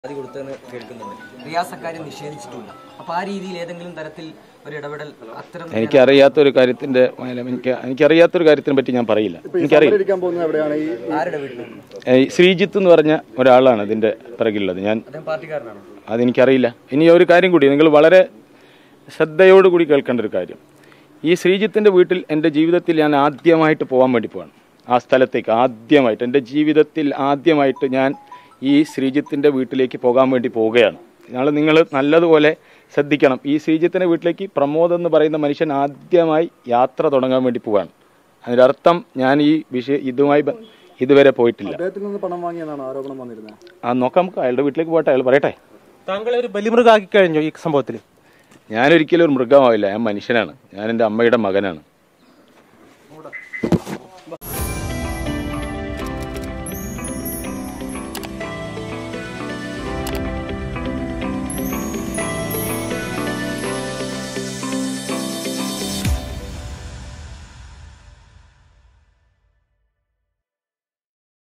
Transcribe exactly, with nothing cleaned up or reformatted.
അത് കൊടുത്തെന്ന് കേൾക്കുന്നുണ്ട്. റിയാസ് അക്കാര്യം നിഷേധിച്ചിട്ടില്ല. അപ്പോൾ ആ രീതിയിൽ ഏതെങ്കിലും തരത്തിൽ ഒരു ഇടപെടൽ അത്തരം എനിക്കറിയാത്തൊരു കാര്യത്തിന്റെ എനിക്ക് എനിക്കറിയാത്തൊരു കാര്യത്തിനെ പറ്റി ഞാൻ പറയില്ല. എനിക്കറിയില്ല. ആരുടെ വീട്ടിൽ ശ്രീജിത്ത് എന്ന് പറഞ്ഞ ഒരാളാണ് ഇതിന്റെ പിറകിലുള്ളത്. ഞാൻ പാർട്ടിക്കാരനാണ്. അതെനിക്കറിയില്ല. ഇനി ഒരു കാര്യം കൂടി നിങ്ങൾ വളരെ ശ്രദ്ധയോടുകൂടി കേൾക്കേണ്ട ഒരു കാര്യം. ഈ ശ്രീജിത്തിന്റെ വീട്ടിൽ എൻ്റെ ജീവിതത്തിൽ ഞാൻ ആദ്യമായിട്ട് പോകാൻ വേണ്ടി പോവാണ്. ആ സ്ഥലത്തേക്ക് ആദ്യമായിട്ട് എൻ്റെ ജീവിതത്തിൽ ആദ്യമായിട്ട് ഞാൻ ഈ ശ്രീജിത്തിൻ്റെ വീട്ടിലേക്ക് പോകാൻ വേണ്ടി പോവുകയാണ്. ഞങ്ങൾ നിങ്ങൾ നല്ലതുപോലെ ശ്രദ്ധിക്കണം. ഈ ശ്രീജിത്തിൻ്റെ വീട്ടിലേക്ക് പ്രമോദ് എന്ന് പറയുന്ന മനുഷ്യൻ ആദ്യമായി യാത്ര തുടങ്ങാൻ വേണ്ടി പോവുകയാണ്. അതിൻ്റെ അർത്ഥം ഞാൻ ഈ വിഷയം ഇതുമായി ഇതുവരെ പോയിട്ടില്ല. ആ നോക്കാം, നമുക്ക് അയാളുടെ വീട്ടിലേക്ക് പോകട്ടെ, അയാൾ പറയട്ടെ. താങ്കളെ ഒരു ബലിമൃഗാക്കി കഴിഞ്ഞു ഈ സംഭവത്തിൽ? ഞാനൊരിക്കലും ഒരു മൃഗമാവില്ല. ഞാൻ മനുഷ്യനാണ്. ഞാൻ എൻ്റെ അമ്മയുടെ മകനാണ്.